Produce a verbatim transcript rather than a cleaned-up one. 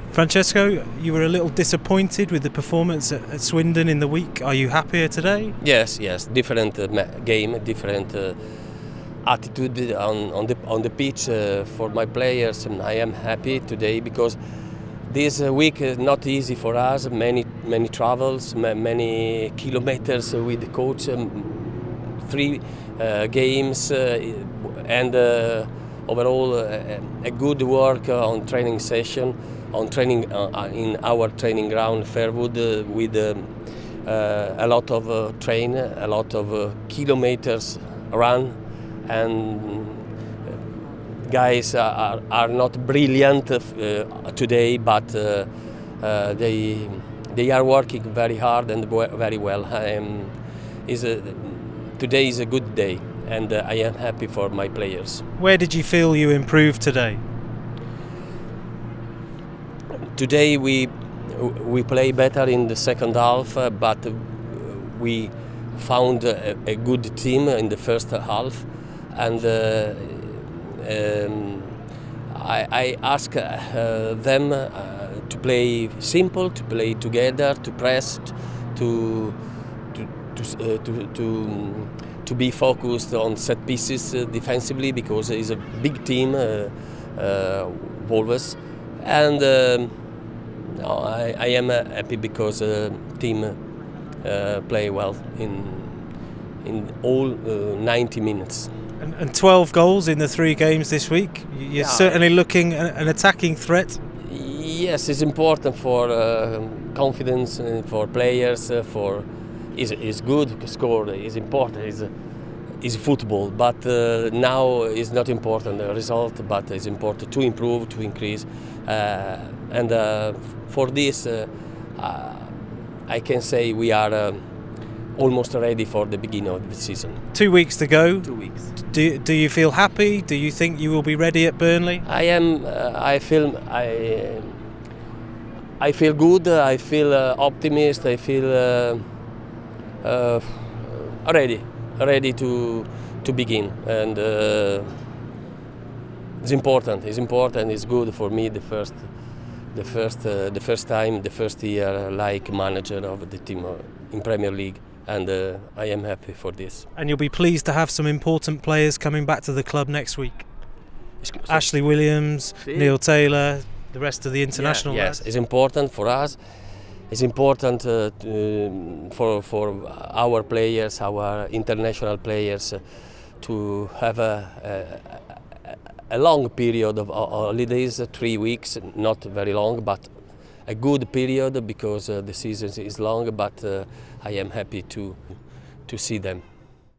Francesco, you were a little disappointed with the performance at, at Swindon in the week. Are you happier today? Yes, yes. Different uh, game, different uh, attitude on, on the on the pitch uh, for my players. And I am happy today because this uh, week is not easy for us. Many many travels, many kilometers with the coach, um, three uh, games, uh, and uh, overall uh, a good work on training session. On training uh, in our training ground Fairwood uh, with um, uh, a lot of uh, train, a lot of uh, kilometers run, and guys are, are not brilliant uh, today, but uh, uh, they they are working very hard and very well. Um, is a, today is a good day, and uh, I am happy for my players. Where did you feel you improved today? Today we we play better in the second half, uh, but we found a, a good team in the first half, and uh, um, I, I ask uh, them uh, to play simple, to play together, to press, to to to uh, to, to, to be focused on set pieces uh, defensively, because it's a big team, uh, uh, Wolves, and. Um, No, I, I am uh, happy because the uh, team uh, play well in in all uh, ninety minutes. And, and twelve goals in the three games this week. You're yeah. certainly looking at an attacking threat. Yes, it's important for uh, confidence and for players. Uh, for is is good to score. Is important. Is is football. But uh, now it's not important the result, but it's important to improve, to increase, uh, and. Uh, For this, uh, uh, I can say we are uh, almost ready for the beginning of the season. Two weeks to go. Two weeks. Do Do you feel happy? Do you think you will be ready at Burnley? I am. Uh, I feel. I. I feel good. I feel uh, optimist. I feel uh, uh, ready. Ready to to begin. And uh, it's important. It's important. It's good for me. The first. The first, uh, the first time, the first year, like manager of the team in Premier League, and uh, I am happy for this. And you'll be pleased to have some important players coming back to the club next week. Ashley Williams, See? Neil Taylor, the rest of the international. Yeah, yes, it's important for us. It's important uh, to, for for our players, our international players, uh, to have a. a A long period of holidays, three weeks, not very long, but a good period, because uh, the season is long. But uh, I am happy to to see them.